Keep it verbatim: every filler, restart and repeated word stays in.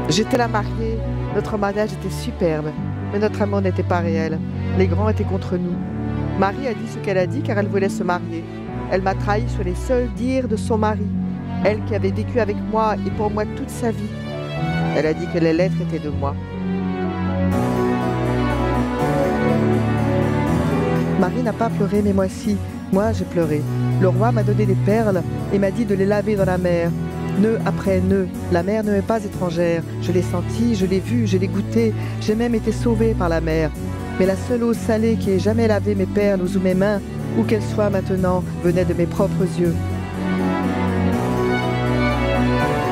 J'étais la mariée, notre mariage était superbe, mais notre amour n'était pas réel. Les grands étaient contre nous. Marie a dit ce qu'elle a dit car elle voulait se marier. Elle m'a trahi sur les seuls dires de son mari, elle qui avait vécu avec moi et pour moi toute sa vie. Elle a dit que les lettres étaient de moi. Marie n'a pas pleuré, mais moi si, moi j'ai pleuré. Le roi m'a donné des perles et m'a dit de les laver dans la mer. Nœud après nœud, la mer ne m'est pas étrangère. Je l'ai sentie, je l'ai vue, je l'ai goûtée, j'ai même été sauvée par la mer. Mais la seule eau salée qui ait jamais lavé mes perles ou mes mains, où qu'elle soit maintenant, venait de mes propres yeux.